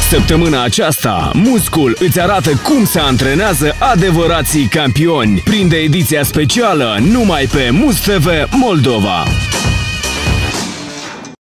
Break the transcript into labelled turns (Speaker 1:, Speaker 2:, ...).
Speaker 1: Săptămâna aceasta, Muscul îți arată cum se antrenează adevărații campioni. Prinde ediția specială numai pe Must TV Moldova.